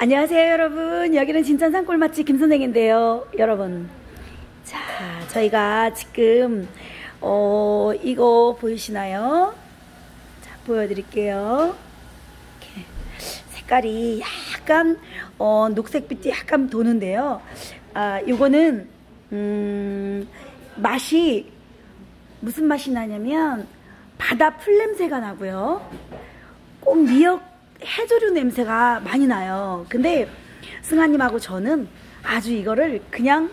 안녕하세요 여러분. 여기는 진천 산골 맛집 김선생인데요. 여러분, 자, 저희가 지금 이거 보이시나요? 자, 보여드릴게요. 이렇게 색깔이 약간 녹색빛이 약간 도는데요. 요거는 맛이 무슨 맛이 나냐면 바다 풀 냄새가 나고요. 꼭 미역 해조류 냄새가 많이 나요. 근데 승아님하고 저는 아주 이거를 그냥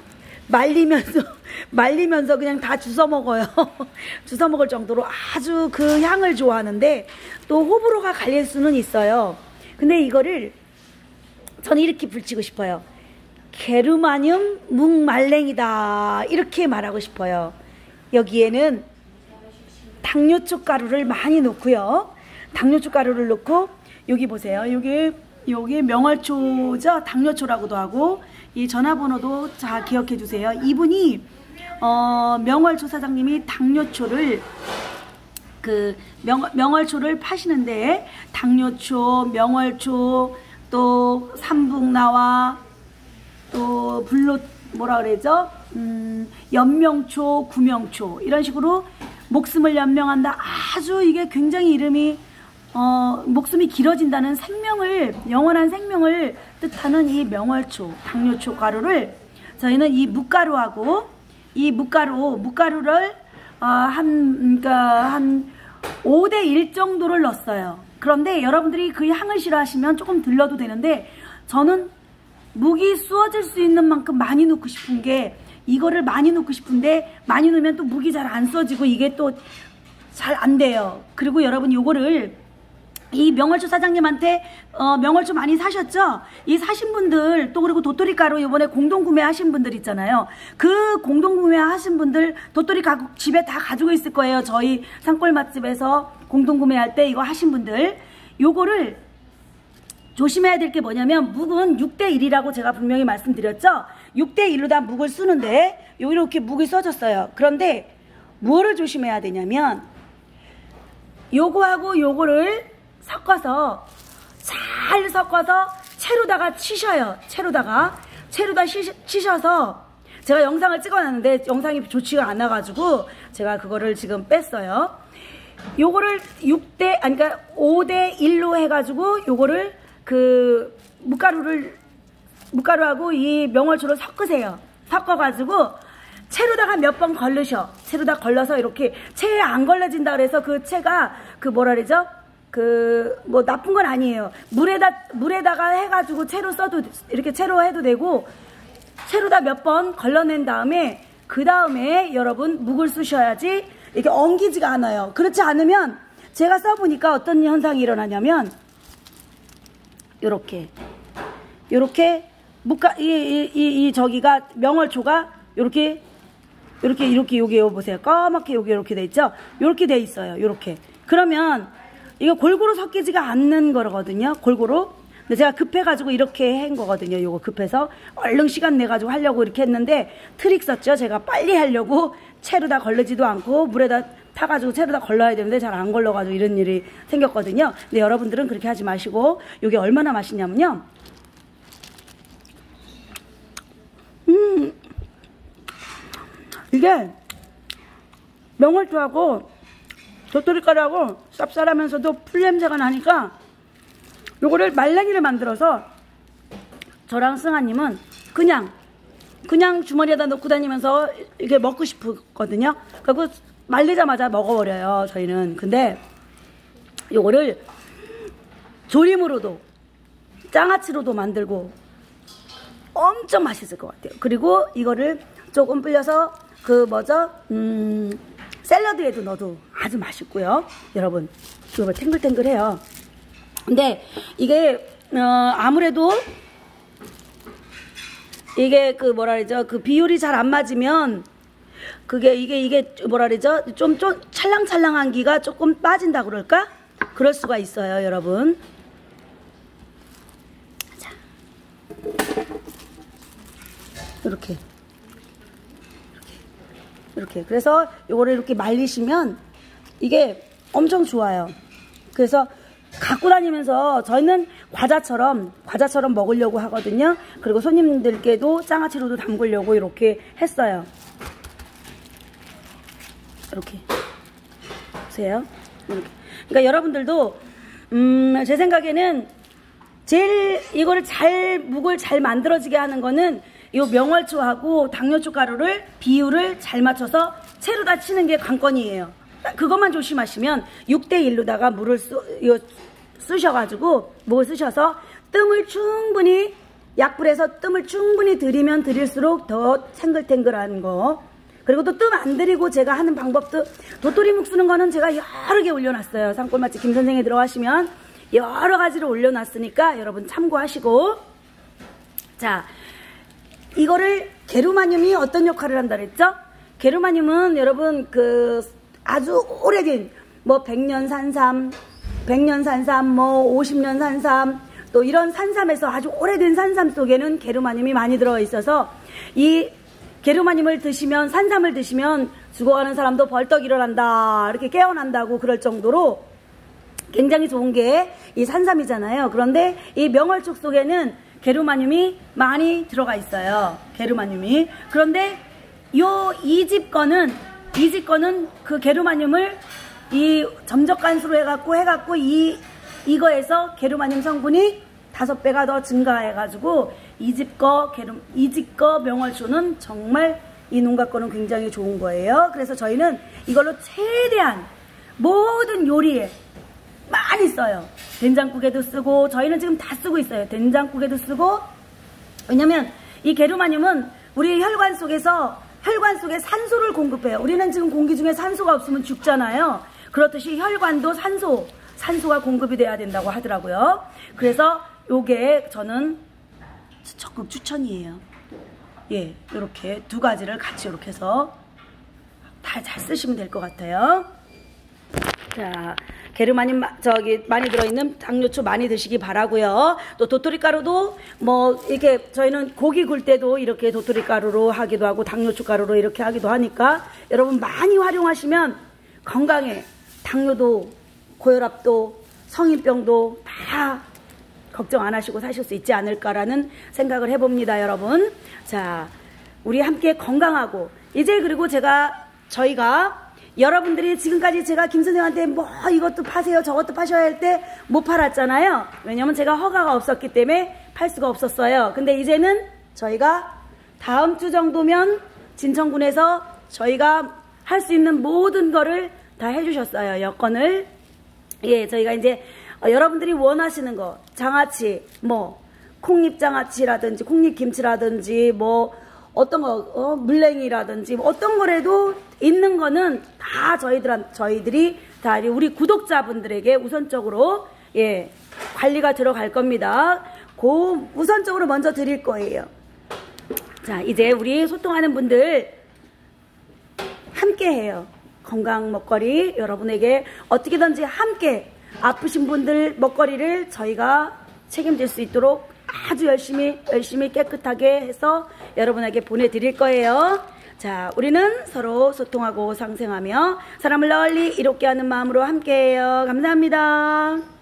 말리면서 그냥 다 주워 먹어요. 주워 먹을 정도로 아주 그 향을 좋아하는데, 또 호불호가 갈릴 수는 있어요. 근데 이거를 저는 이렇게 붙이고 싶어요. 게르마늄 묵말랭이다, 이렇게 말하고 싶어요. 여기에는 당뇨초 가루를 많이 넣고요. 당뇨초 가루를 넣고, 여기 보세요. 여기 명월초죠. 당뇨초라고도 하고, 이 전화번호도 잘 기억해 주세요. 이분이 명월초 사장님이 당뇨초를 명월초를 파시는데, 당뇨초, 명월초, 또 삼북나와, 또 뭐라 그러죠? 연명초, 구명초, 이런 식으로 목숨을 연명한다. 아주 이게 굉장히 이름이 목숨이 길어진다는 영원한 생명을 뜻하는 이 명월초, 당뇨초 가루를 저희는 이 묵가루하고, 이 묵가루를 한 5대 1 정도를 넣었어요. 그런데 여러분들이 그 향을 싫어하시면 조금 덜 넣어도 되는데, 저는 묵이 쑤어질 수 있는 만큼 많이 넣고 싶은 게, 이거를 많이 넣고 싶은데 많이 넣으면 또 묵이 잘 안 쑤어지고 이게 또 잘 안 돼요. 그리고 여러분, 요거를 이 명월초 사장님한테 명월초 많이 사셨죠? 이 사신 분들, 또 그리고 도토리 가루 이번에 공동 구매하신 분들 있잖아요. 그 공동 구매하신 분들 도토리 가루 집에 다 가지고 있을 거예요. 저희 산골 맛집에서 공동 구매할 때 이거 하신 분들, 요거를 조심해야 될 게 뭐냐면, 묵은 6대 1이라고 제가 분명히 말씀드렸죠? 6대 1로 다 묵을 쓰는데 이렇게 묵이 써졌어요. 그런데 뭐를 조심해야 되냐면, 요거하고 요거를 잘 섞어서 채로다가 치셔요. 채로다 치셔서, 제가 영상을 찍어놨는데 영상이 좋지가 않아가지고 제가 그거를 지금 뺐어요. 요거를 5대 1로 해가지고 요거를 묵가루하고 이 명월초를 섞으세요. 섞어가지고 채로다가 몇 번 걸르셔. 채로다 걸러서 이렇게, 채에 안 걸러진다 그래서 그 채가 뭐라 그러죠? 뭐 나쁜 건 아니에요. 물에다가 해가지고 채로 써도, 이렇게 채로 해도 되고, 채로다 몇 번 걸러낸 다음에, 그 다음에 여러분 묵을 쑤셔야지 이렇게 엉기지가 않아요. 그렇지 않으면, 제가 써보니까 어떤 현상이 일어나냐면, 요렇게 저기가 명월초가 요렇게 여기 보세요. 까맣게 여기 이렇게 돼 있죠? 요렇게 돼 있어요. 요렇게. 그러면 이거 골고루 섞이지가 않는 거거든요. 골고루. 근데 제가 급해가지고 이렇게 한 거거든요. 요거 급해서 얼른 시간 내가지고 하려고 이렇게 했는데, 트릭 썼죠. 제가 빨리 하려고 채로다 걸르지도 않고 물에다 타가지고 채로다 걸러야 되는데 잘 안 걸러가지고 이런 일이 생겼거든요. 근데 여러분들은 그렇게 하지 마시고, 요게 얼마나 맛있냐면요. 이게 명월초하고 도토리가루하고 쌉쌀하면서도 풀냄새가 나니까, 요거를 말랭이를 만들어서 저랑 승아님은 그냥 주머니에다 넣고 다니면서 이렇게 먹고 싶거든요. 그리고 말리자마자 먹어버려요, 저희는. 근데 요거를 조림으로도 장아찌로도 만들고 엄청 맛있을 것 같아요. 그리고 이거를 조금 불려서 샐러드에도 넣어도 아주 맛있고요. 여러분, 이거 탱글탱글해요. 근데 이게 아무래도 이게 뭐라 그러죠? 비율이 잘 안 맞으면 이게 뭐라 그러죠? 좀 찰랑찰랑한 기가 조금 빠진다 그럴까? 그럴 수가 있어요, 여러분. 자, 이렇게. 그래서 요거를 이렇게 말리시면 이게 엄청 좋아요. 그래서 갖고 다니면서, 저희는 과자처럼 먹으려고 하거든요. 그리고 손님들께도 장아찌로도 담그려고 이렇게 했어요. 이렇게 보세요. 이렇게. 그러니까 여러분들도 제 생각에는 제일 이거를 묵을 잘 만들어지게 하는 거는 이 명월초하고 당뇨초 가루를 비율을 잘 맞춰서 채로다 치는 게 관건이에요. 그것만 조심하시면 6대1로다가 물을 쓰셔가지고 묵을 쓰셔서 뜸을 충분히 약불에서 뜸을 충분히 들이면 들일수록 더 탱글탱글한 거. 그리고 또 뜸 안 들이고 제가 하는 방법도 도토리묵 쓰는 거는 제가 여러 개 올려놨어요. 산골맛집 김선생에 들어가시면 여러 가지를 올려놨으니까 여러분 참고하시고. 자, 이거를 게르마늄이 어떤 역할을 한다 그랬죠? 게르마늄은 여러분 아주 오래된 뭐 100년 산삼, 50년 산삼, 또 이런 산삼에서 아주 오래된 산삼 속에는 게르마늄이 많이 들어 있어서 이 게르마늄을 드시면, 산삼을 드시면 죽어가는 사람도 벌떡 일어난다, 이렇게 깨어난다고 그럴 정도로 굉장히 좋은 게 이 산삼이잖아요. 그런데 이 명월촉 속에는 게르마늄이 많이 들어가 있어요. 게르마늄이. 그런데 이 집 거는 그 게르마늄을 이 점적간수로 해갖고 이거에서 게르마늄 성분이 5배가 더 증가해가지고 이 집 거 명월초는 정말 이 농가 거는 굉장히 좋은 거예요. 그래서 저희는 이걸로 최대한 모든 요리에 많이 써요. 된장국에도 쓰고, 저희는 지금 다 쓰고 있어요. 된장국에도 쓰고. 왜냐면 이 게르마늄은 우리 혈관 속에 산소를 공급해요. 우리는 지금 공기 중에 산소가 없으면 죽잖아요. 그렇듯이 혈관도 산소가 공급이 돼야 된다고 하더라고요. 그래서 요게 저는 적극 추천이에요. 예, 이렇게 두 가지를 같이 이렇게 해서 다 잘 쓰시면 될 것 같아요. 자, 게르마늄 많이 들어있는 당뇨초 많이 드시기 바라고요. 또 도토리가루도 뭐 이렇게 저희는 고기 굴 때도 이렇게 도토리가루로 하기도 하고 당뇨초 가루로 이렇게 하기도 하니까 여러분 많이 활용하시면 건강에 당뇨도 고혈압도 성인병도 다 걱정 안 하시고 사실 수 있지 않을까라는 생각을 해봅니다, 여러분. 자, 우리 함께 건강하고 이제 그리고 저희가 여러분들이 지금까지 제가 김선생한테 뭐 이것도 파세요 저것도 파셔야 할 때 못 팔았잖아요. 왜냐면 제가 허가가 없었기 때문에 팔 수가 없었어요. 근데 이제는 저희가 다음 주 정도면 진천군에서 저희가 할 수 있는 모든 거를 다 해주셨어요. 여건을. 예, 저희가 이제 여러분들이 원하시는 거 장아찌 뭐 콩잎장아찌라든지 콩잎김치라든지 뭐 어떤 거 물냉이라든지 뭐 어떤 거라도 있는 거는 다 저희들이 다 우리 구독자분들에게 우선적으로 예 관리가 들어갈 겁니다. 우선적으로 먼저 드릴 거예요. 자, 이제 우리 소통하는 분들 함께 해요. 건강 먹거리 여러분에게 어떻게든지 함께 아프신 분들 먹거리를 저희가 책임질 수 있도록 아주 열심히 깨끗하게 해서 여러분에게 보내드릴 거예요. 자, 우리는 서로 소통하고 상생하며 사람을 널리 이롭게 하는 마음으로 함께해요. 감사합니다.